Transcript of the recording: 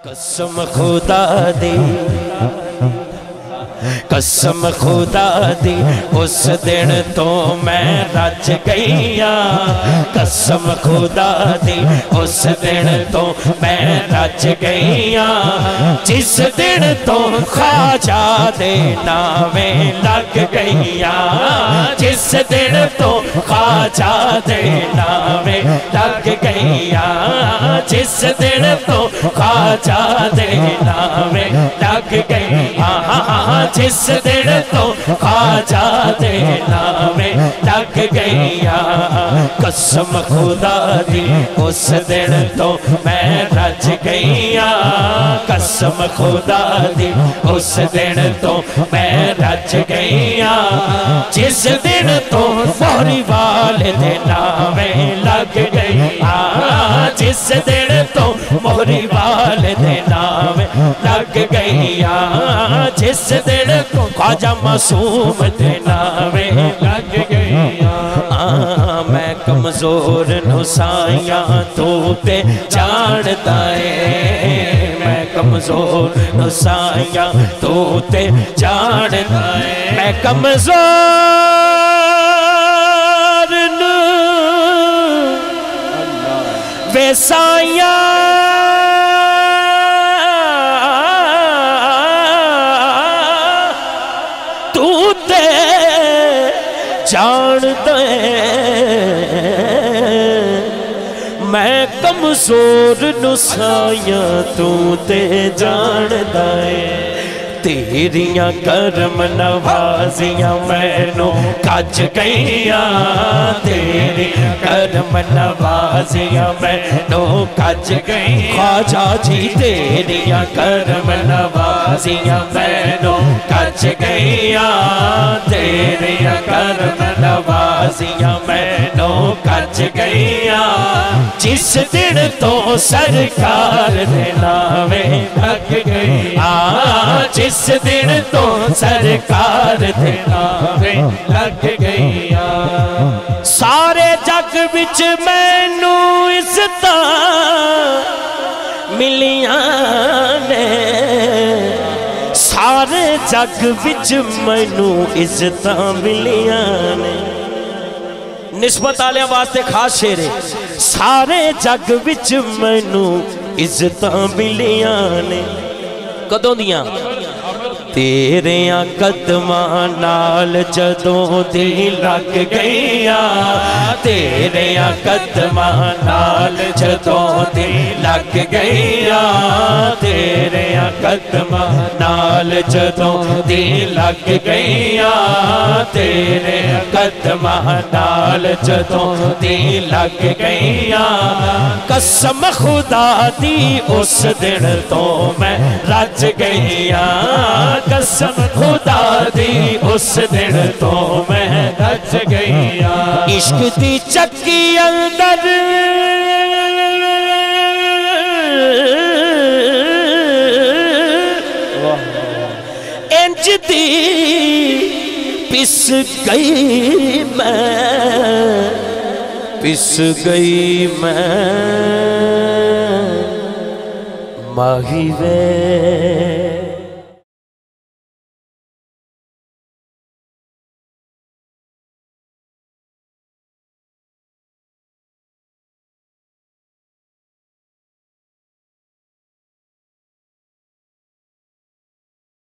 قسم خدا دی قسم خدا دی اس دن تو میں رج گئیاں قسم خدا دی اس دن تو میں رج گئیاں جس دن تو خواجہ دے نامیں لگ گئیاں جس دن تو خواجہ دے نامیں لگ گئیاں جس دن تو خواجہ دے نامیں لگ گئیاں جس دن تو خواجہ دے نامیں لگ گئیاں قسم خدا دی اس دن تو میں رج گئیاں قسم خدا دی اس دن تو میں رج گئیاں جس دن تو موری والدے نامیں لگ گئیاں جس دن تو موری والدے نامیں لگ گئیاں جس دن تو خواجہ معصوم دے نامیں لگ گئیاں میں کمزور نسائیاں تو تے جانتا ہے میں کمزور نسائیاں تو تے جانتا ہے میں کمزور نسائیاں جانتا ہے میں کمزور نسائیاں تو تے جانتا ہے تیریاں کرم نوازیاں مینوں کج گئیاں تیری کرم نوازیاں مینوں کج گئیاں خواجہ جی تیریاں کرم نوازیاں مینوں کج گئیاں تیریاں کرم نوازیاں مینوں کج گئیاں جس دن تو سرکار دے نامیں لگ گئیاں جس دن تو سرکار دے نامیں لگ گئیاں سارے جگ وچ مینوں عزتاں ملیاں نے سارے جگ وچ مینوں عزتاں ملیاں نے نسبت آلیاں واسطے خاص شعر ہے سارے جگ وچ مینوں عزتاں ملیاں نے کدوں دیاں تیریاں قدماں نال جدوں دی لگ گئیاں تیریاں قدماں نال جدوں دی لگ گئیاں تیریاں قدماں نال جدوں دی لگ گئیاں تیریاں قدماں نال جدوں دی لگ گئیاں قسم خدا دی اس دن تو میں رج گئیاں قسم خدا دی اس دن تو میں رج گئیاں عشق دی چکی اندر انج دی پس گئی میں ماہی وے